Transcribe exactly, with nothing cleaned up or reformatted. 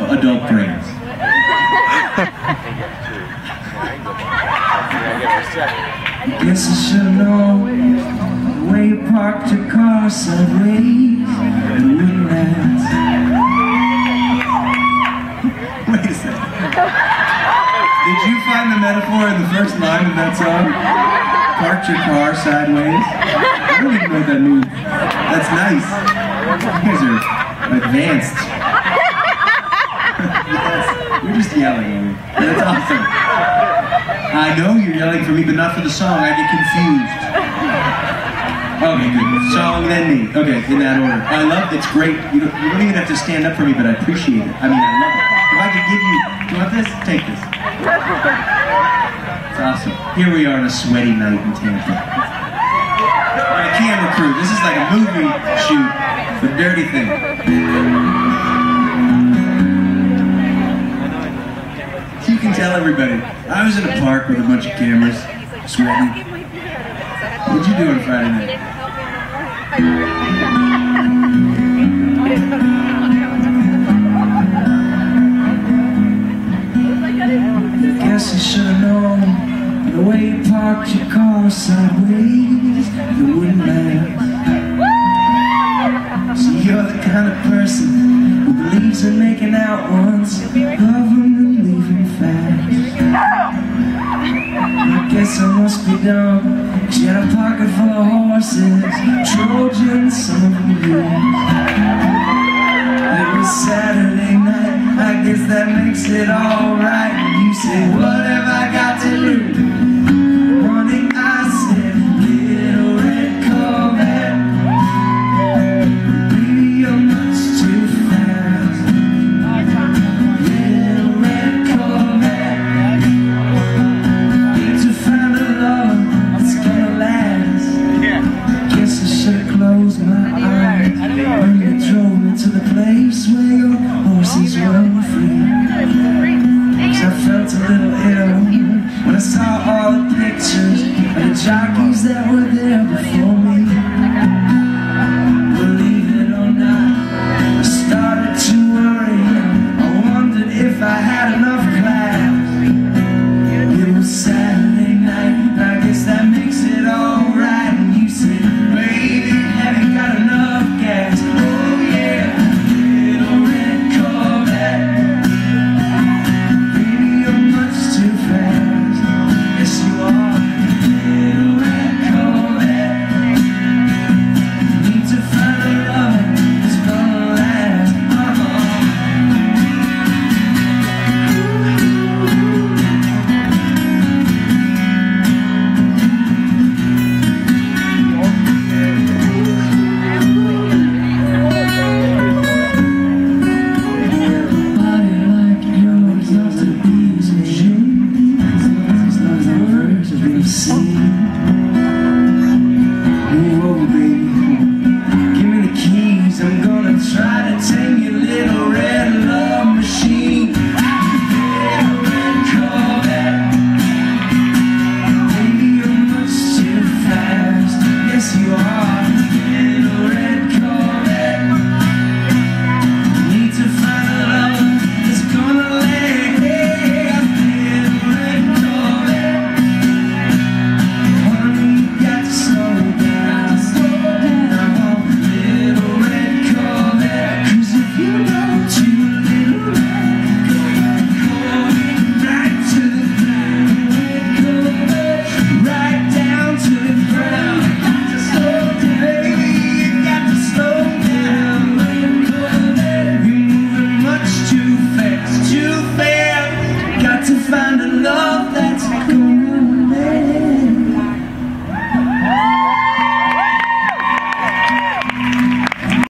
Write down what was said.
adult brains. I guess I should've known the way you parked your car sideways. You wouldn't ask. Wait a second. Did you find the metaphor in the first line of that song? Parked your car sideways? I don't even know what that means. That's nice. You guys are advanced. Yes, you're just yelling at me. That's awesome. I know you're yelling for me, but not for the song. I get confused. Okay, good. Song, then me. Okay, in that order. I love it. It's great. You don't, you don't even have to stand up for me, but I appreciate it. I mean, I love it. If I could give you... Do you want this? Take this. It's awesome. Here we are on a sweaty night in Tampa. We're a camera crew. This is like a movie shoot for Dirty Thing. So you can tell everybody. I was in a park with a bunch of cameras, sweating. What'd you do on Friday night? Guess I should've known the way you parked your car sideways, you wouldn't last. So you're the kind of person who believes in making out once, loving and leaving fast. I guess I must be dumb. She had a pocket full of horses, Trojans, some of them used. It was Saturday night, I guess that makes it alright. You say, what have I got to lose? Running, I said, little red Corvette. Baby, you're much too fast. Little red Corvette. Need to find a love that's gonna last. Guess I should've closed my eyes when you drove me to the place where your horses run free.